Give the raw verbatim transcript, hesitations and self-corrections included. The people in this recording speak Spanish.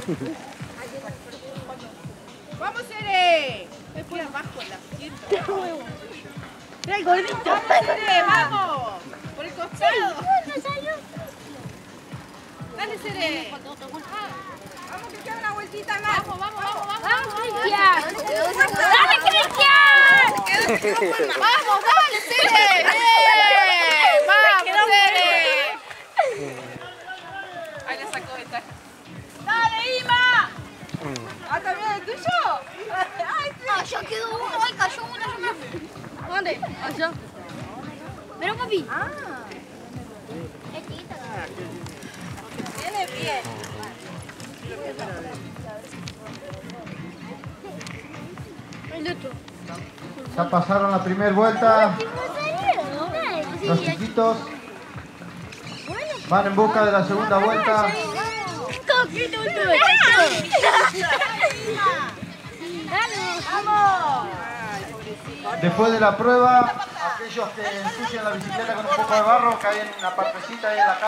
¡Vamos, Cere! Me fui abajo en la pierna. ¡Mira el gordito! ¡Vamos, Cere! ¡Vamos! ¡Por el costado! ¡Dale, Cere! ¡Vamos, que queda una vueltita más! ¡Vamos, vamos, vamos! ¡Vamos, ¡Vamos, Cristian! ¡Dale, Cristian! ¡Vamos, dale, Cere! ¡Bien! ¡Vamos, Cere! Ahí le sacó esta. ¡Dale, Ima! ¿Ah, también el tuyo? ¡Ay, sí! Allá quedó uno, ahí cayó uno, yo me fui. ¿Dónde? Allá. Pero, papi. Ah. Es chiquita. Viene bien. El otro. Ya pasaron la primera vuelta. Los chiquitos van en busca de la segunda vuelta. ¡Vamos! Después de la prueba, aquellos que ensucian la bicicleta con un poco de barro caen en la partecita ahí en la calle.